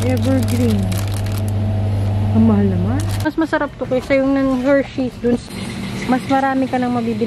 Evergreen. Ang mahal naman. Mas masarap to kaysa yung ng Hershey's. Dun, mas marami ka nang mabibili.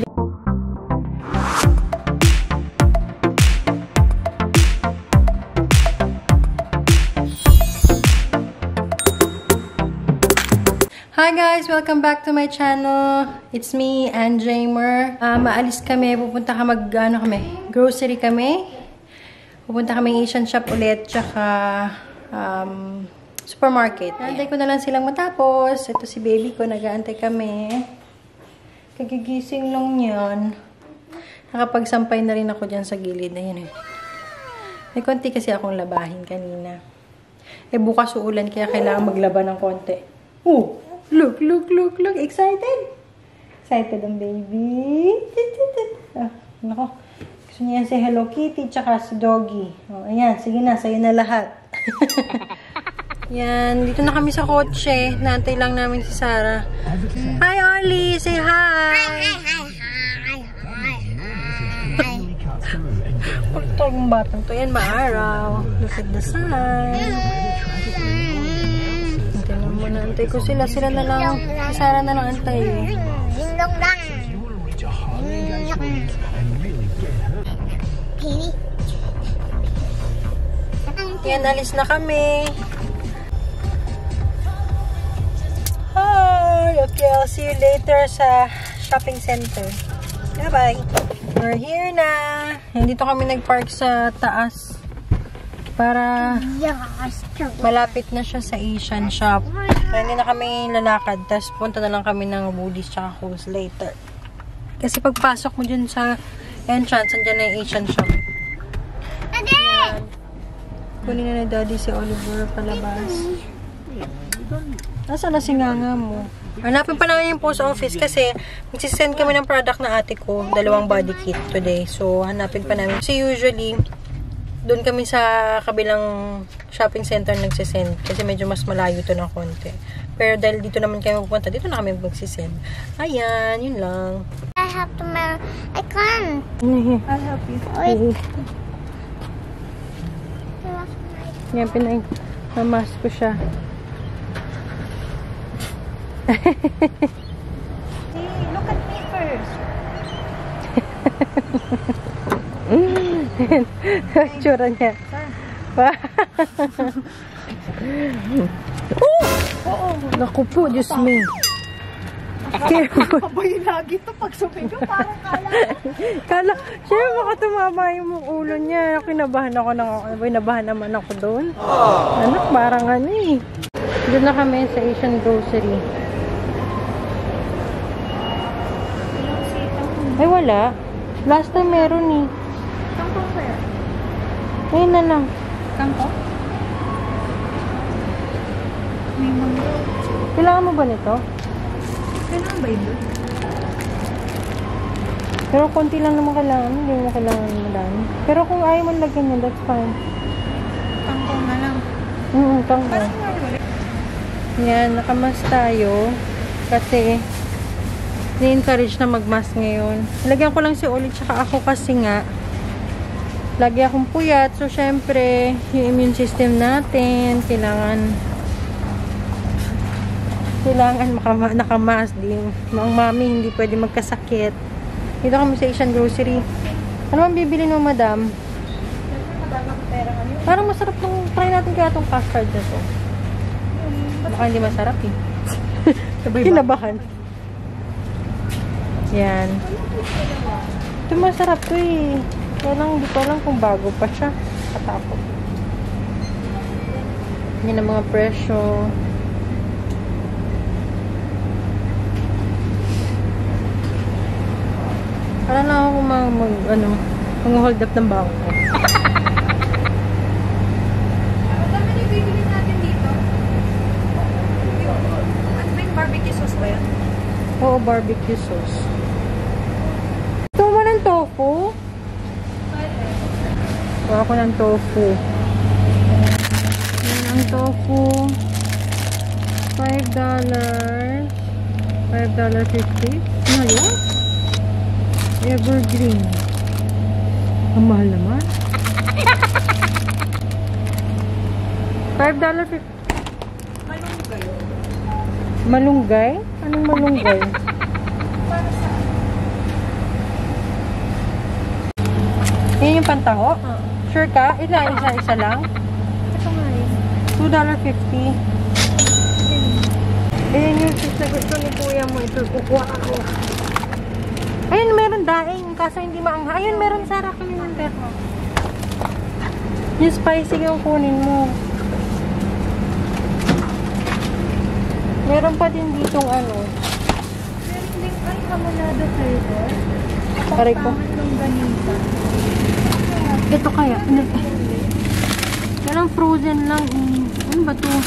Hi guys! Welcome back to my channel. It's me, Ann Jamer. Maalis kami. Pupunta kami. Grocery kami. Pupunta kami Asian shop ulit. Tsaka supermarket. Naantay ko na lang silang matapos. Ito si baby ko. Nag-aantay kami. Kagigising lang yan. Nakapagsampay na rin ako dyan sa gilid. Ayan eh. May konti kasi akong labahin kanina. Eh bukas uulan kaya kailangan maglaba ng konti. Oh! Look! Excited? Excited ang baby. Ah, nako. Gusto niya si Hello Kitty tsaka si Doggy. Oh, ayan. Sige na. Sa'yo na lahat. Yan. Dito na kami sa kotse. Naantay lang namin si Sarah. Hi, Ollie! Say hi! Pagto yung batang to. Yan, maaraw. Look at the sun. Antay na muna. Antay ko sila. Sila na lang. Si Sarah na lang antay. Yan, alis na kami. Hi! Okay, I'll see you later sa shopping center. Bye-bye! We're here na. Dito kami nag-park sa taas. Para malapit na siya sa Asian shop. Kaya hindi na kami lalakad. Tapos punta na lang kami ng Woodies tsaka Kohl's later. Kasi pagpasok mo dyan sa entrance, andyan na yung Asian shop. Ayan. Kunin na ni Daddy si Oliver palabas. Nasaan na si nganga mo? Hanapin pa namin yung post office kasi magsisend kami ng product na ate ko. 2 body kit today. So, hanapin pa namin. Kasi usually, doon kami sa kabilang shopping center nagsisend. Kasi medyo mas malayo to ng konti. Pero dahil dito naman kami pupunta, dito na kami magsisend. Ayan, yun lang. I have to marry. I can't. I'll help you. Wait. Yan, pinay-mamas ko siya. See, look at me first. Tsura niya. Oh! Naku po, Diyos me. Ako yung lagi ito pag sumigaw, parang Kala, siya baka tumama yung ulo niya. Kinabahan naman ako doon. Anak, parang ano eh. Doon na kami sa Asian grocery. Ay, wala. Last time meron eh. Kangkong sa'yo? Ayun na lang. Kangkong? May mga. Kailangan mo ba nito? Kailangan ba ito? Pero konti lang naman kailangan. Hindi mo kailangan madami. Pero kung ayaw mo lagyan niya, that's fine. Kangkong na lang. Kangkong. Yan, nakamas tayo. Kasi, ni-encourage na mag-mask ngayon. Lagyan ko lang si Oli tsaka ako kasi nga, lagi akong puyat. So, syempre, yung immune system natin, kailangan nakamask din. Ang mami, hindi pwede magkasakit. Dito kami sa Asian grocery. Ano ang bibili mo, madam? Parang masarap nung, try natin kaya itong custard na to. Baka hindi masarap eh. Kinabahan. Yan. Ito masarap to eh. Kaya lang, hindi ko alam kung bago pa siya. Katapos. Yan ang mga presyo. Para na ako mag-hold up ng bangko. Ano naman yung bibili natin dito? At may barbecue sauce ba yan? Oo, barbecue sauce. Ito mo ng tofu? Kuha ko ng tofu. Yan ang tofu. $5. $5.50. Ano yun? Evergreen. Ang mahal naman. $5.50. Malunggay. Malunggay? Anong malunggay? Para sa... Yan yung pantaho? Sure ka? Isa lang? Ito nga yun. $2.50. Ayan yung sis na gusto ni kuya mo. Ito, kukuha ako. Ayun, meron daing. Kaso hindi maangha. Ayun, meron Sarah kami ng perno. Yung spicy yung kunin mo. Meron pa din ditong ano. Meron din ay hamonado flavor. Aray ko. Pangan ng ganita. Ito kaya. Yan frozen lang. Ano ba to?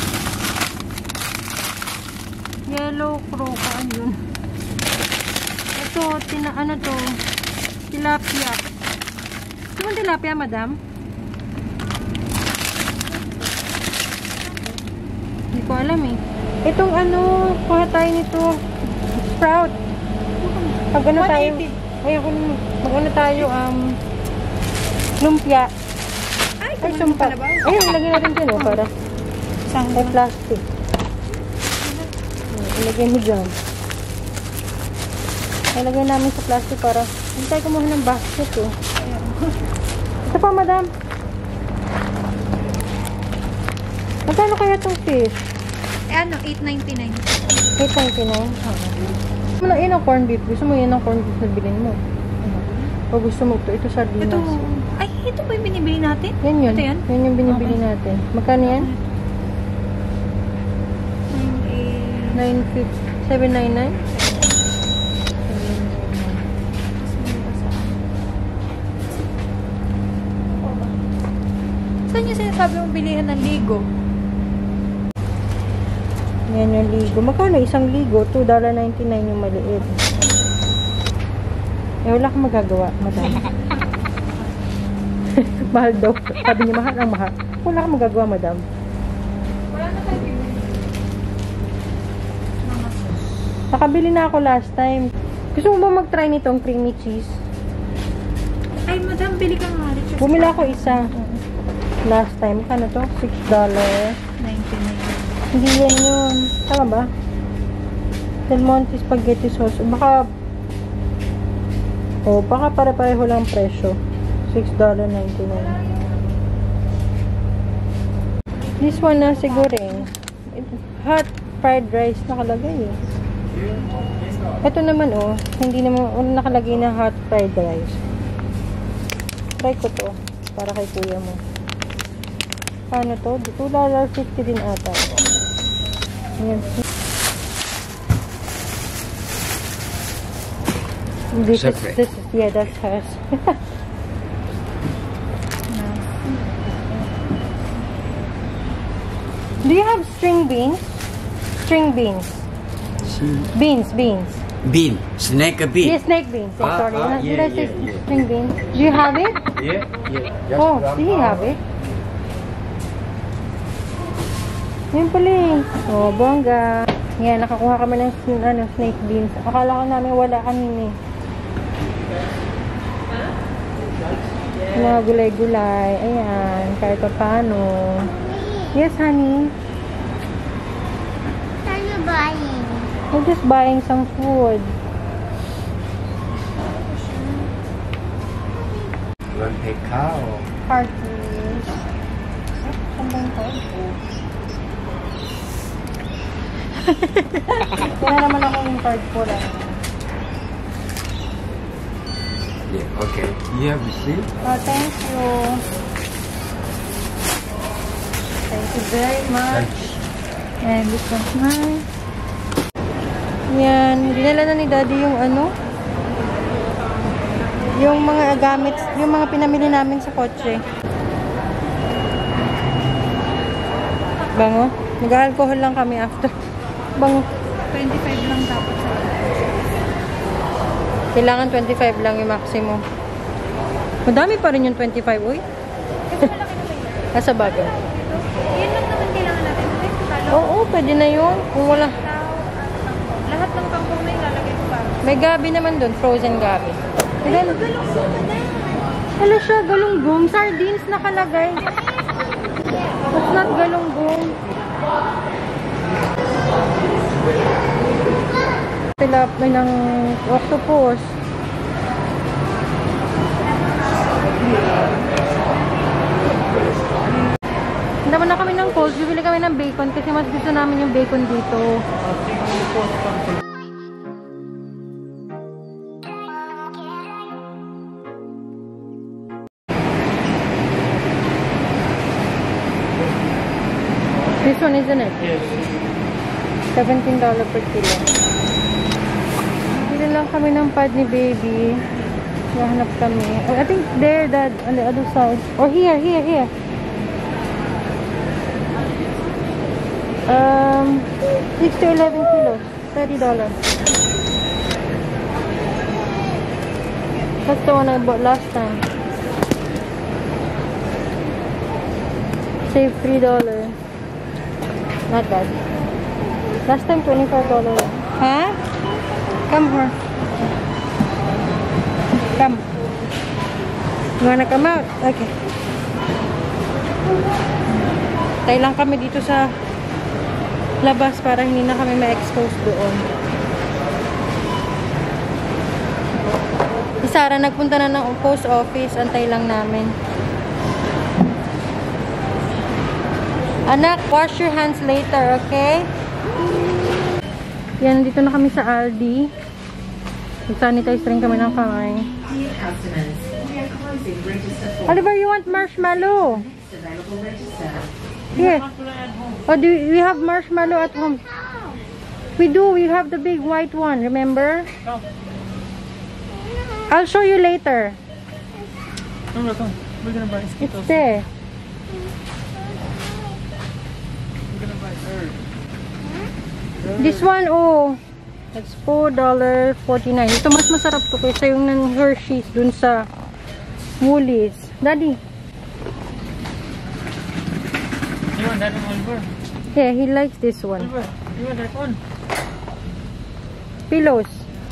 Yellow croca. Ano yun? Ito, ano to? Tilapia. Ito yung tilapia, madam? Hindi ko alam eh. Itong ano, kuha tayo nito. Sprout. Pag ano tayo? Ayoko mag ano tayo, lumpia. Ay, sumpa. Ayun, ilagay natin dyan, oh, para. May plastic. Ilagay mo dyan. Ilagay namin sa plastic para hindi tayo kumuha ng basket, oh. Ito pa, madam. Magkano kaya itong fish? Ano, $8.99. $8.99? Yun ang corned beef. Gusto mo yun ang corned beef na bilhin mo? O gusto mo ito? Ito sardinas. Ito, ay, ito ba yung binibili natin? Yan yun. Ito yan? Yan yung binibili natin. Magkano yan? $7.99? Saan yung sinasabi mong bilihan ng ligo? Yan yung ligo. Magkano isang ligo? $2.99 yung maliit. Eh, wala kang magagawa, madam. Mahal daw. Sabi niya, mahal ang mahal. Wala kang magagawa, madam. Wala na tayo bibili. Nakabili na ako last time. Gusto mo ba mag-try nitong creamy cheese? Ay, madam, bili ka nga. Bumila ako isa. Last time. Kano to? $6. $99. Hindi yan yun. Tama ba? Del Monte spaghetti sauce. Baka pare-pareho lang presyo. $6.99. This one na siguro hot fried rice nakalagay eh. Ito naman oh, hindi naman nakalagay na hot fried rice. Try ko to para kay kuya mo. Paano to? $2.50 din ata. Ayan. This is, yeah, that's hers. Do you have string beans? String beans. Beans. Bean. Snake bean. Yeah, snake beans. Sorry. Did I say string beans? Do you have it? Yeah. Oh, do you have it? Yan pala eh. Oh, bongga. Yan, nakakuha kami ng snake beans. Akala ko namin wala kanina eh. Mga gulay-gulay. Ayan, kahit pa paano. Yes, honey. What are you buying? I'm just buying some food. You want a cow? Cartridge. Saan ba yung card? Wala naman ako yung card ko lang. Yeah, okay. You have receipt? Oh, thank you. Thank you very much. And this one's mine. Yan. Dinala na ni Daddy yung ano? Yung mga gamit, yung mga pinamili namin sa kotse. Bango? Nag-alcohol lang kami after. Bango. 25 lang dapat sa Kailangan 25 lang yung maximum. Madami pa rin yung 25, uy. Nasa bagay. Yan lang naman kailangan natin. Oo, pwede na yun. Kung wala. Lahat ng kangkong na ilalagay ko para. May gabi naman dun, frozen gabi. Ilan? Wala siya, galunggong. Sardines nakalagay. That's not galunggong. Tilapia ng octopus. Naman na kami ng Coles. Bibili kami ng bacon kasi mas gusto namin yung bacon dito. This one, isn't it? Yes. $17 per kilo. Bili lang kami ng pad ni baby. Nahanap kami. Oh, I think there, that, on the other side. Or here. 6 to 11 kilos. $30. That's the one I bought last time. Save $3. Not bad. Last time, $25. Huh? Come here. Come. You wanna come out? Okay. Tayo lang kami dito sa labas para hindi na kami ma-expose doon. Si Sarah nagpunta na ng post office. Antay lang namin. Anak, wash your hands later, okay? Yan, dito na kami sa Aldi. Sanitize rin kami ng kamay. Oliver, you want marshmallow? Here. Oh, do we have marshmallow at home? We do. We have the big white one, remember? I'll show you later. No, come. We're gonna buy Skittles. It's there. We're gonna buy herb. This one, oh, that's $4.49. Ito mas masarap to kaysa yung ng Hershey's dun sa Woolies. Daddy. You want that one, Oliver? Yeah, he likes this one. Oliver, you want that one? Pillows.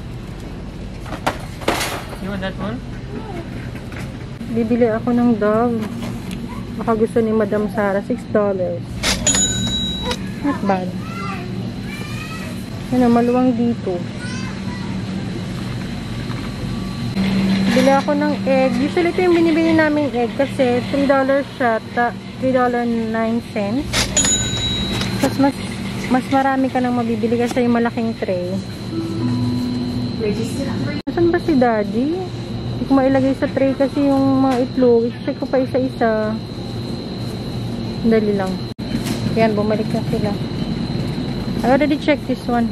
You want that one? Bibili ako ng dog. Baka gusto ni Madam Sarah. $6. Not bad. Ano, maluwang dito. Bili ako ng egg. Usually ito yung binibili namin egg kasi $3 siya. $3.09. Mas marami ka nang mabibili kasi yung malaking tray. Saan ba si Daddy? Hindi ko mailagay sa tray kasi yung mga itlog. I-check ko pa isa-isa. Dali lang. Yan, bumalik na sila. I already checked this one.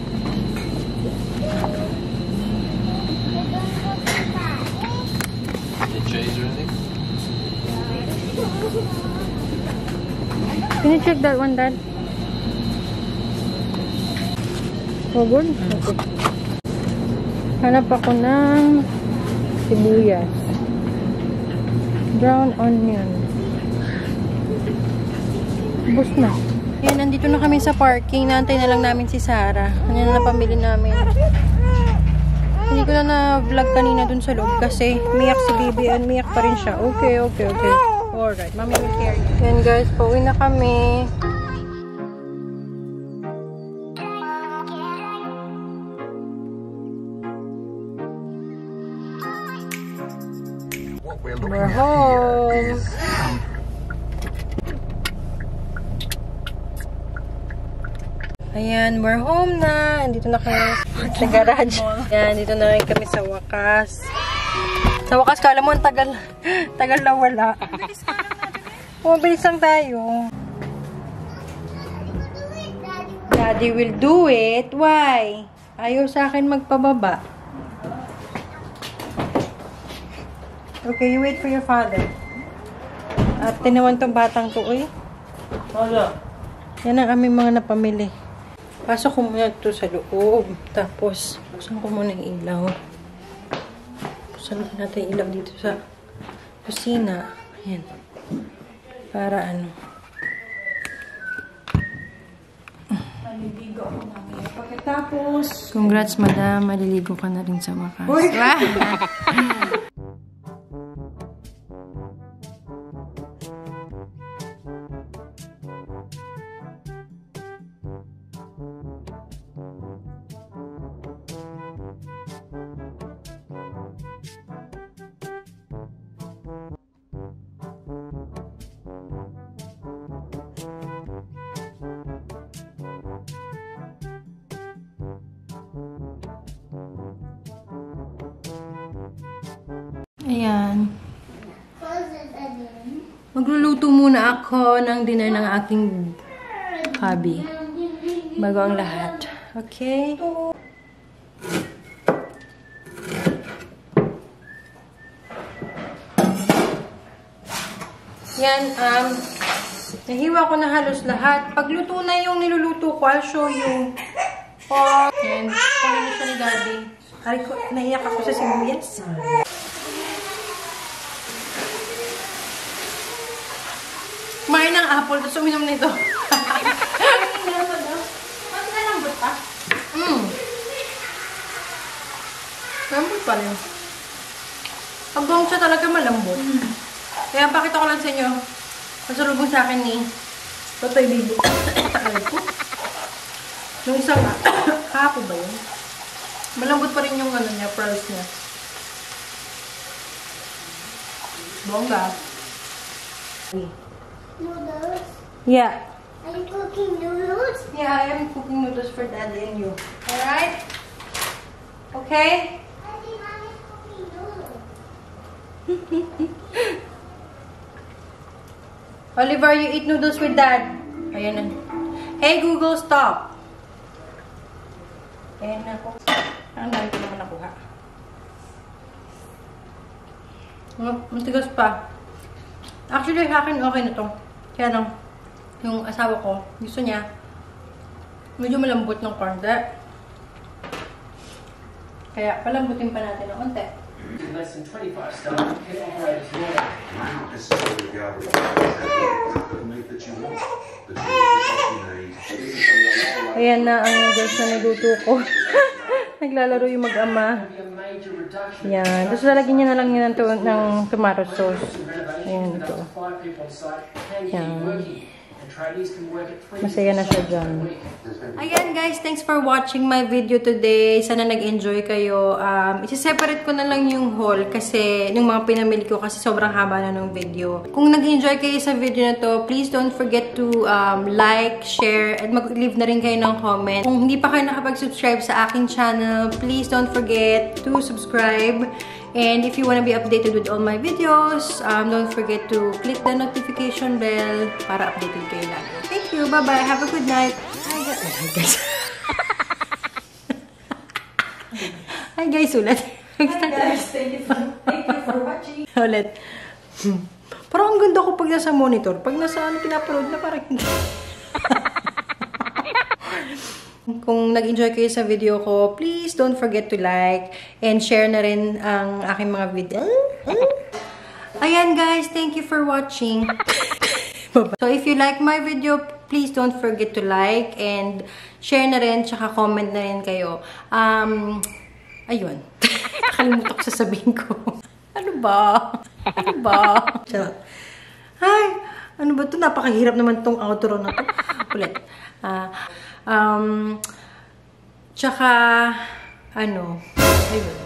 Any cheese or anything? Can you check that one, Dad? Oh, good? Okay. Hanap ako ng sibuyas. Brown onion. Bus na. Yan, nandito na kami sa parking. Naantay na lang namin si Sarah. Ano na pamili namin. Hindi ko na na-vlog kanina dun sa loob kasi miyak si baby and miyak pa rin siya. Okay. Alright, Mommy will carry. Yan guys, pauwi na kami. We're home. Ayan, we're home na. Andito na kami sa garage. Ayan, dito na kami sa wakas. Sa wakas, kala mo, tagal na wala. Mabilis lang tayo. Daddy will do it. Why? Ayaw sa akin magpababa. Okay, you wait for your father. At tinawan tong batang to, uy. Yan ang aming mga napamili. Pasok ko muna ito sa loob. Tapos, buksan ko muna yung ilaw. Buksan natin yung ilaw dito sa kusina. Ayan. Para ano. Maliligo ako namin. Pagkatapos, congrats, madam. Maliligo ka na rin sa wakas. Ayan. Magluluto muna ako ng dinner ng aking hubby. Bago ang lahat. Okay? Yan, nahiwa ko na halos lahat. Pagluto na yung niluluto ko, I'll show you. Oh, yan. Kunin mo siya ni Daddy. Ay, naiyak ako sa sibuyas. Kumain ng apple, tapos uminom nito. Mas nalambot pa? Lambot pa rin. Pag-gong siya talaga malambot. Kaya pakita ko lang sa inyo. Masalubong sa akin ni Totoy Bibo. Alam ko. Yung isang kapo ba yun? Malambot pa rin yung ano niya, pearls niya. Bongga. Noodles? Yeah. Are you cooking noodles? Yeah, I am cooking noodles for Daddy and you. Alright? Okay? Daddy, Mommy's cooking noodles. Oliver, you eat noodles with Dad. Ayan na. Hey, Google, stop. Ayan na ako. Ang dami ko naman nakuha. Matigas pa. Actually, sa akin okay na to. Kaya lang, yung asawa ko, gusto niya, medyo malambot ng konti. Kaya, palambutin pa natin ng konti. In less than 25 staff, pet operators warn. Not necessarily be able to meat that you want, but you need. Ayan na ang noodles na naluto ko. Naglalaro yung mag-ama. Yan. Tapos lalagyan niya na lang yun ng tomato sauce. Ayan ito. Yan. Masaya na siya dyan. Ayan guys, thanks for watching my video today. Sana nag-enjoy kayo. Isi-separate ko na lang yung haul kasi yung mga pinamili ko kasi sobrang haba na ng video. Kung nag-enjoy kayo sa video na to, please don't forget to like, share, at mag-leave na rin kayo ng comment. Kung hindi pa kayo nakapag-subscribe sa aking channel, please don't forget to subscribe. And if you want to be updated with all my videos, don't forget to click the notification bell para updated kayo lagi. Thank you. Bye-bye. Have a good night. Hi guys. Hi guys, ulit. Hi guys. Thank you for watching. Ulit. Parang ang ganda ko pag nasa monitor. Pag nasa pinapanood na parang hindi. Kung nag-enjoy kayo sa video ko, please don't forget to like and share na rin ang aking mga video. Ayan guys, thank you for watching. So if you like my video, please don't forget to like and share na rin, tsaka comment na rin kayo. Ayun. Nakalimutan ko sasabihin ko. Ano ba? Ano ba? Charot. Hi! Ano ba ito? Napakahirap naman tong outro na to. Ulit. Tsaka, ano, ayun.